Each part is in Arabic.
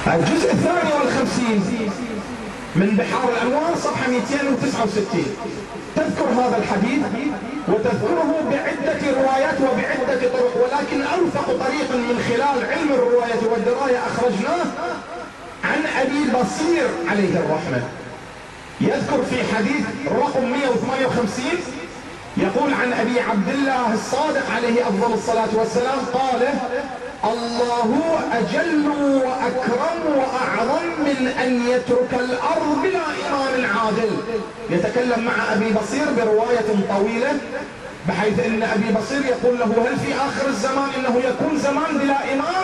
الجزء 52 من بحار الأنوار صفحة 269 تذكر هذا الحديث وتذكره بعدة روايات وبعدة طرق، ولكن أوثق طريق من خلال علم الرواية والدراية أخرجناه عن أبي بصير عليه الرحمة. يذكر في حديث رقم 158 يقول عن أبي عبد الله الصادق عليه أفضل الصلاة والسلام قال: الله أجل وأكرم وأعظم من أن يترك الأرض بلا إمام عادل. يتكلم مع أبي بصير برواية طويلة، بحيث أن أبي بصير يقول له: هل في آخر الزمان إنه يكون زمان بلا إمام؟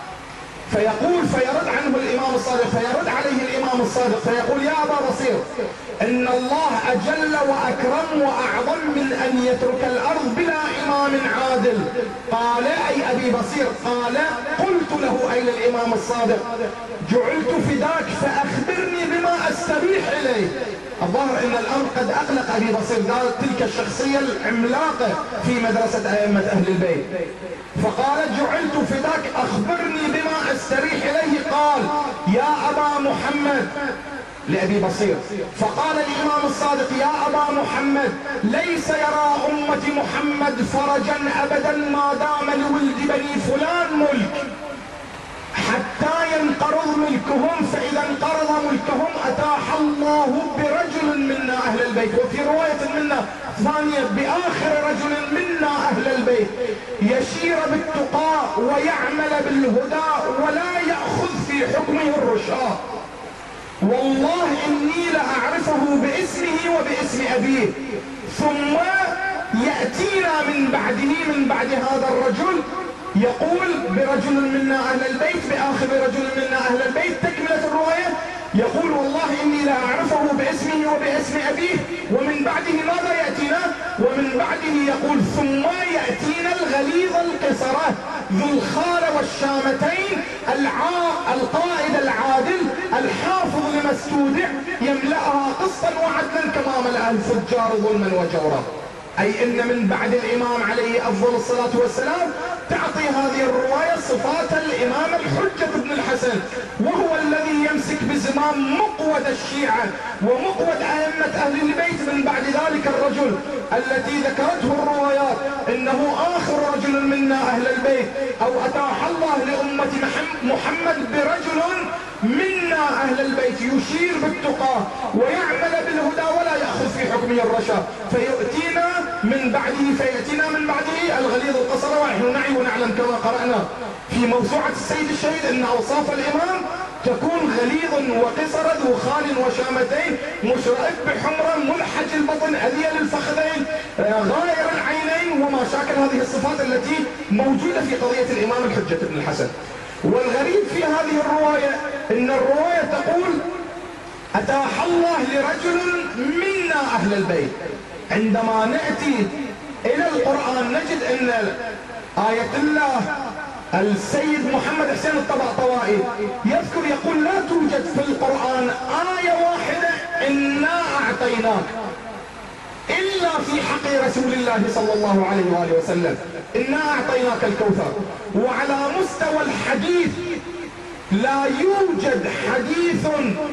فيقول فيرد عنه الإمام الصادق، فيرد عليه الإمام الصادق فيقول: يا أبا بصير، إن الله أجل وأكرم وأعظم من أن يترك الأرض بلا إمام عادل. قال أي أبي بصير قال: قلت له أي الإمام الصادق: جعلت فداك فأخبرني بما أستريح إليه. الظاهر أن الأمر قد أقلق أبي بصير، قال تلك الشخصية العملاقة في مدرسة أئمة أهل البيت، فقال: جعلت فداك أخبرني بما أستريح إليه. قال: يا أبا محمد لأبي بصير، فقال الإمام الصادق: يا أبا محمد، ليس يرى أمة محمد فرجا أبدا ما دام لولد بني فلان ملك حتى ينقرض ملكهم، فإذا انقرض ملكهم أتاح الله برجل منا أهل البيت، وفي رواية منا ثانية بآخر رجل منا أهل البيت يشير بالتقى ويعمل بالهدى ولا يأخذ في حكمه الرشاة. والله إني لأعرفه باسمه وباسم أبيه، ثم يأتينا من بعد هذا الرجل يقول برجل منا أهل البيت بآخر رجل منا أهل البيت. تكملة الرواية يقول: والله إني لا أعرفه باسمه وباسم أبيه، ومن بعده ماذا يأتينا؟ ومن بعده يقول: ثم يأتينا الغليظ القصرة ذو الخال والشامتين القائد العادل الحافظ لما استودع يملأها قسطا وعدلا كما ملأ الفجار ظلما وجورا. أي إن من بعد الإمام عليه أفضل الصلاة والسلام تعطي هذه الرواية صفات الإمام الحجة بن الحسن، وهو الذي يمسك بزمام مقود الشيعة ومقود أئمة أهل البيت من بعد ذلك الرجل التي ذكرته الروايات إنه آخر رجل منا أهل البيت، أو أتاح الله لأمة محمد برجل منا أهل البيت يشير بالتقى ويعمل بالهدى ولا يأخذ في حكمه الرشا، فيأتينا من بعده الغليظ القصر. ونحن نعي ونعلم كما قرأنا في موسوعة السيد الشهيد أن أوصاف الإمام تكون غليظ وقصر ذو خال وشامتين مشرئب بحمرة ملحج البطن أذيل الفخذين غائر العينين، وما شاكل هذه الصفات التي موجودة في قضية الإمام الحجة بن الحسن. والغريب في هذه الرواية إن الرواية تقول: أتاح الله لرجل منا أهل البيت. عندما نأتي إلى القرآن نجد أن آية الله السيد محمد حسين الطباطبائي يذكر يقول: لا توجد في القرآن آية واحدة إنا أعطيناك إلا في حق رسول الله صلى الله عليه وآله وسلم، إنا أعطيناك الكوثر. وعلى مستوى الحديث لا يوجد حديث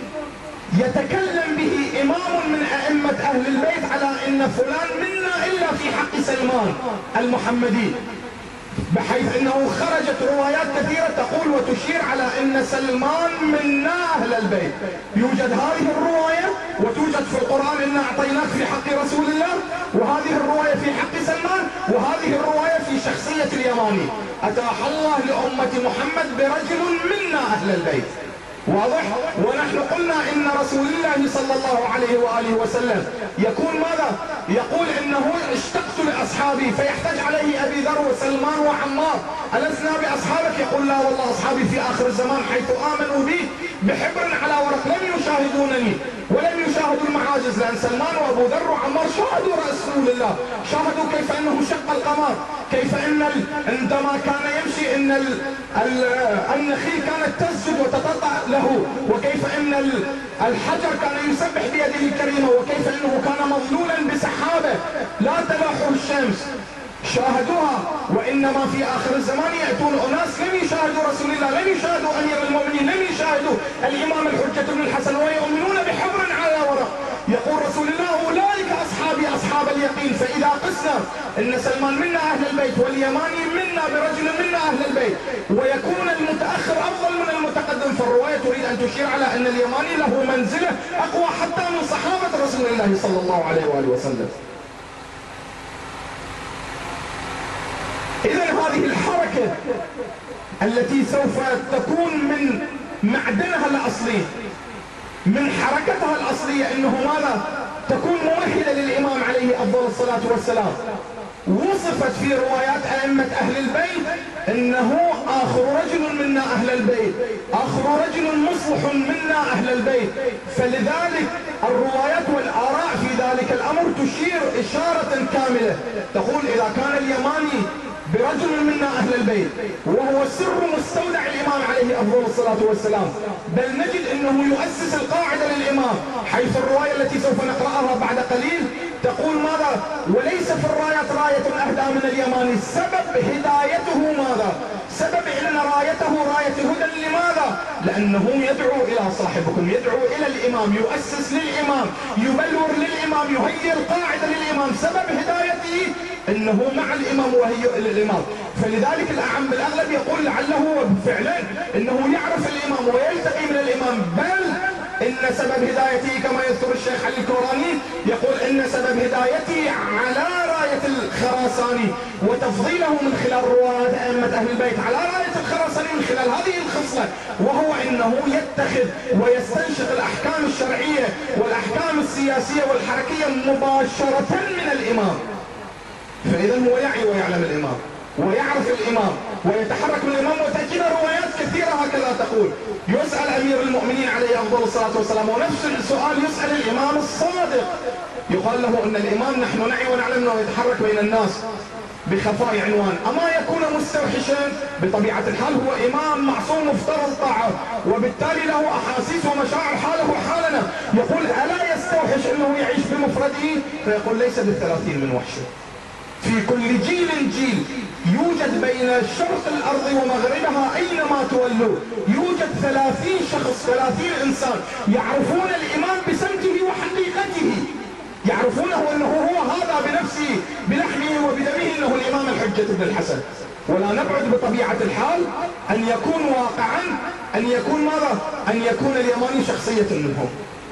يتكلم به إمام من أئمة أهل البيت على إن فلان منا إلا في حق سلمان المحمدي، بحيث انه خرجت روايات كثيرة تقول وتشير على ان سلمان منا اهل البيت. يوجد هذه الرواية وتوجد في القرآن إن اعطيناك في حق رسول الله، وهذه الرواية في حق سلمان، وهذه الرواية في شخصية اليماني. اتاح الله لأمة محمد برجل منا اهل البيت. واضح؟ ونحن قلنا ان رسول الله صلى الله عليه وآله وسلم يكون ماذا؟ يقول انه اشتقت لاصحابي، فيحتاج عليه ابي ذر وسلمان وعمار: ألسنا باصحابك؟ يقول: لا والله اصحابي في اخر الزمان حيث امنوا بي بحبر على ورق لم يشاهدونني ولم يشاهدوا المعاجز، لان سلمان وابو ذر وعمار شاهدوا رسول الله، شاهدوا كيف انه شق القمر، كيف ان عندما كان يمشي ان النخيل كانت تسجد وتتطأ له، وكيف ان الحجر كان يسبح بيده الكريمة، وكيف انه كان مظلولا بسحابة لا تلاحه الشمس، شاهدوها. وانما في اخر الزمان ياتون اناس لم يشاهدوا رسول الله، لم يشاهدوا امير المؤمنين، لم يشاهدوا الإمام الحجة بن الحسن ويؤمنون بحبر على ورق. يقول رسول الله أولئك أصحابي أصحاب اليقين. فإذا قسنا أن سلمان منا أهل البيت واليماني منا برجل منا أهل البيت، ويكون المتأخر أفضل من المتقدم، فالرواية تريد أن تشير على أن اليماني له منزلة أقوى حتى من صحابة رسول الله صلى الله عليه وآله وسلم. إذن هذه الحركة التي سوف تكون من معدنها الأصلي، من حركتها الأصلية، أنه ماذا؟ تكون موحدة للإمام عليه أفضل الصلاة والسلام. وصفت في روايات أئمة أهل البيت أنه آخر رجل منا أهل البيت، آخر رجل مصلح منا أهل البيت. فلذلك الروايات والآراء في ذلك الأمر تشير إشارة كاملة، تقول إذا كان اليماني برجل منا أهل البيت وهو سر مستودع الإمام عليه أفضل الصلاة والسلام، بل نجد أنه يؤسس القاعدة للإمام، حيث الرواية التي سوف نقرأها بعد قليل تقول ماذا؟ وليس في الراية راية أهدى من اليماني. سبب هدايته ماذا؟ سبب أن رايته راية هدى. لماذا؟ لأنه يدعو إلى صاحبكم، يدعو إلى الإمام، يؤسس للإمام، يبلور للإمام، يهيئ القاعدة للإمام. سبب هدايته انه مع الامام وهي للامام. فلذلك الاعم بالاغلب يقول لعله فعلا انه يعرف الامام ويلتقي من الامام، بل ان سبب هدايته كما يذكر الشيخ علي الكوراني يقول ان سبب هدايته على رايه الخراساني، وتفضيله من خلال رواة ائمه اهل البيت على رايه الخراساني من خلال هذه الخصله، وهو انه يتخذ ويستنشق الاحكام الشرعيه والاحكام السياسيه والحركيه مباشره من الامام. فإذا هو يعي ويعلم الإمام ويعرف الإمام ويتحرك من الإمام. وتأتينا روايات كثيرة هكذا تقول يسأل أمير المؤمنين عليه أفضل الصلاة والسلام، ونفس السؤال يسأل الإمام الصادق، يقال له أن الإمام نحن نعي ونعلم أنه يتحرك بين الناس بخفاء عنوان، أما يكون مستوحشا؟ بطبيعة الحال هو إمام معصوم مفترض طاعة، وبالتالي له أحاسيس ومشاعر حاله حالنا. يقول ألا يستوحش أنه يعيش بمفرده؟ فيقول ليس بالثلاثين من وحشه. في كل جيل جيل يوجد بين شرق الأرض ومغربها أينما تولوا يوجد 30 شخص، 30 إنسان يعرفون الإمام بسمته وحقيقته، يعرفونه أنه هو هذا بنفسه بلحمه وبدمه أنه الإمام الحجة بن الحسن. ولا نبعد بطبيعة الحال أن يكون واقعا، أن يكون ماذا؟ أن يكون اليماني شخصية منهم.